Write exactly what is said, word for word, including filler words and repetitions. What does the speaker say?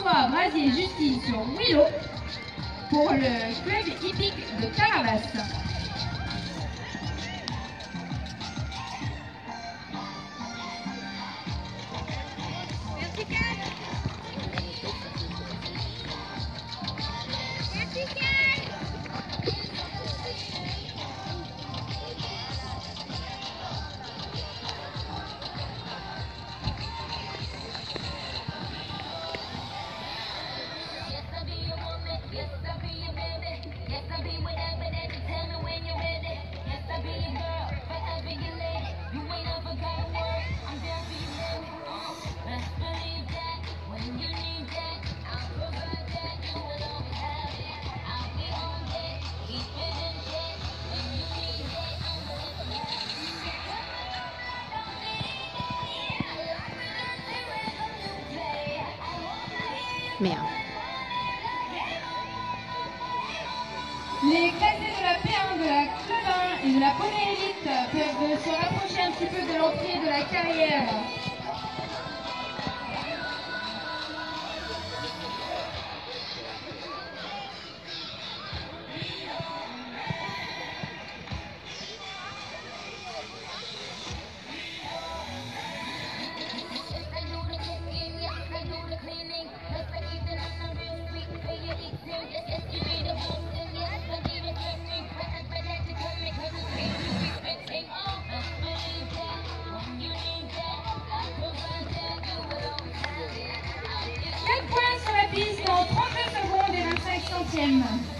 François Brasier-Justine sur Willow pour le club hippique de Caravas. Merde. Les classés de la P un, de la Club un et de la Poney Élite peuvent se rapprocher un petit peu de l'entrée de la carrière. quatre points sur la piste en trente-deux secondes et vingt-cinq centièmes.